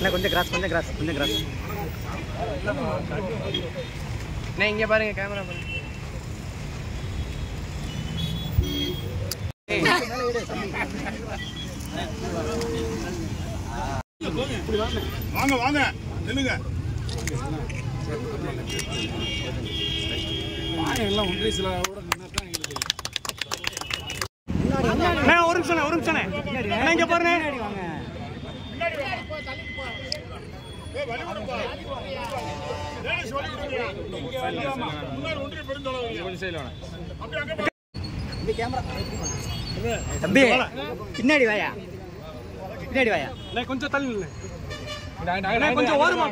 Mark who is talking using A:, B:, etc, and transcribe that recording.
A: கொஞ்சம் கிராஸ்
B: நான் இங்க பாருங்க கேமரா பாருங்க.
C: வாங்க வாங்க நில்லுங்க. எல்லாம் ஒன்றரை சில ஒரு நிமிஷம் இங்க பாருங்க.
A: தம்பி பின்னாடி வாயா
B: கொஞ்சம் தள்ளி கொஞ்சம் ஓரமா